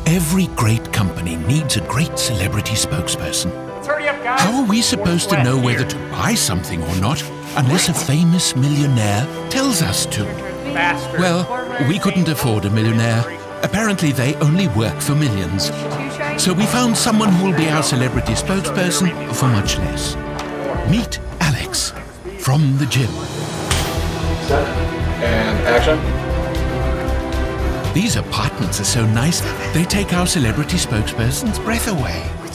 Every great company needs a great celebrity spokesperson. Hurry up, guys. How are we supposed to know whether to buy something or not unless a famous millionaire tells us to? Faster. Well, we couldn't afford a millionaire. Apparently they only work for millions. So we found someone who will be our celebrity spokesperson for much less. Meet Alex from the gym. Set. And action. These apartments are so nice, they take our celebrity spokesperson's breath away.